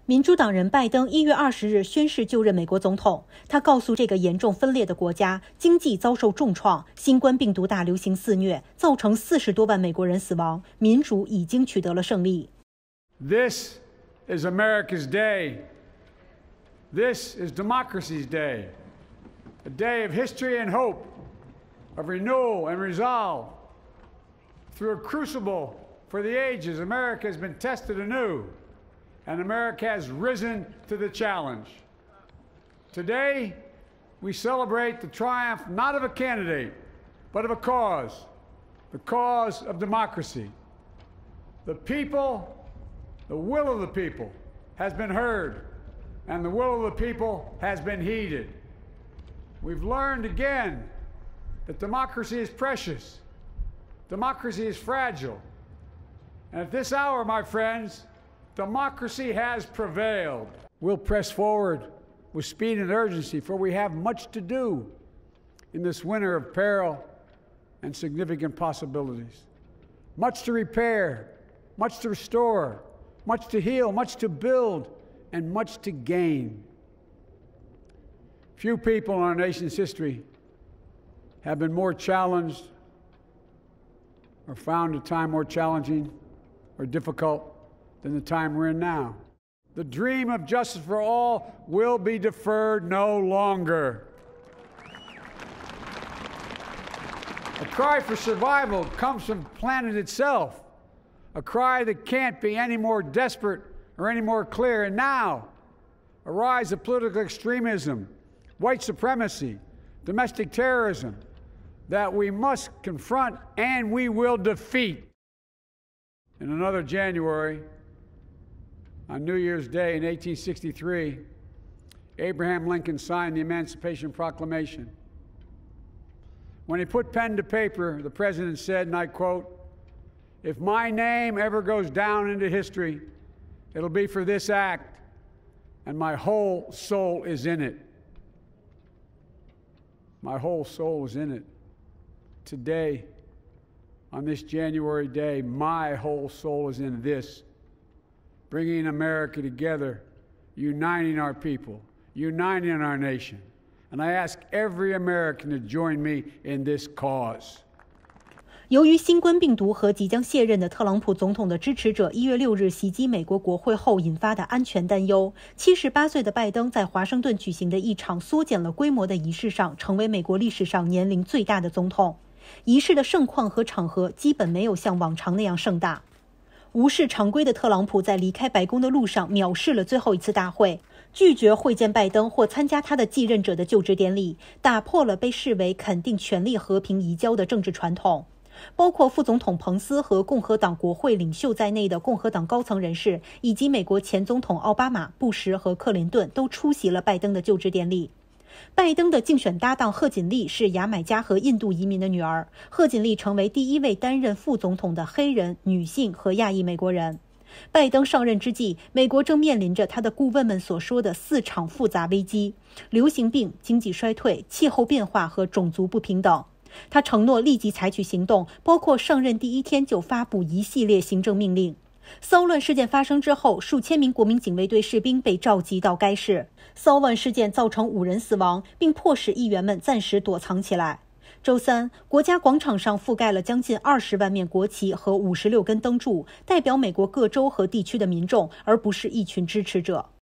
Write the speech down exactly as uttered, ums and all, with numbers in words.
民主党人拜登一月二十日宣誓就任美国总统。他告诉这个严重分裂的国家，经济遭受重创，新冠病毒大流行肆虐，造成四十多万美国人死亡，民主已经取得了胜利。 This is America's day. This is democracy's day. A day of history and hope, of renewal and resolve. Through a crucible for the ages, America has been tested anew. And America has risen to the challenge. Today, we celebrate the triumph not of a candidate, but of a cause, the cause of democracy. The people, the will of the people has been heard, and the will of the people has been heeded. We've learned again that democracy is precious, democracy is fragile. And at this hour, my friends, democracy has prevailed. We'll press forward with speed and urgency, for we have much to do in this winter of peril and significant possibilities. Much to repair, much to restore, much to heal, much to build, and much to gain. Few people in our nation's history have been more challenged or found a time more challenging or difficult than the time we're in now. The dream of justice for all will be deferred no longer. A cry for survival comes from the planet itself, a cry that can't be any more desperate or any more clear. And now, a rise of political extremism, white supremacy, domestic terrorism, that we must confront and we will defeat. In another January, on New Year's Day in eighteen sixty-three, Abraham Lincoln signed the Emancipation Proclamation. When he put pen to paper, the president said, and I quote, "If my name ever goes down into history, it'll be for this act, and my whole soul is in it." My whole soul is in it. Today, on this January day, my whole soul is in this. Bringing America together, uniting our people, uniting our nation. And I ask every American to join me in this cause. 由于新冠病毒和即将卸任的特朗普总统的支持者一月六日袭击美国国会后引发的安全担忧，七十八岁的拜登在华盛顿举行的一场缩减了规模的仪式上，成为美国历史上年龄最大的总统。仪式的盛况和场合基本没有像往常那样盛大。无视常规的特朗普在离开白宫的路上藐视了最后一次大会，拒绝会见拜登或参加他的继任者的就职典礼，打破了被视为肯定权力和平移交的政治传统。包括副总统彭斯和共和党国会领袖在内的共和党高层人士，以及美国前总统奥巴马、布什和克林顿都出席了拜登的就职典礼。拜登的竞选搭档贺锦丽是牙买加和印度移民的女儿，贺锦丽成为第一位担任副总统的黑人、女性和亚裔美国人。拜登上任之际，美国正面临着他的顾问们所说的四场复杂危机：流行病、经济衰退、气候变化和种族不平等。他承诺立即采取行动，包括上任第一天就发布一系列行政命令。骚乱事件发生之后，数千名国民警卫队士兵被召集到该市。骚乱事件造成五人死亡，并迫使议员们暂时躲藏起来。周三，国家广场上覆盖了将近二十万面国旗和五十六根灯柱，代表美国各州和地区的民众，而不是一群支持者。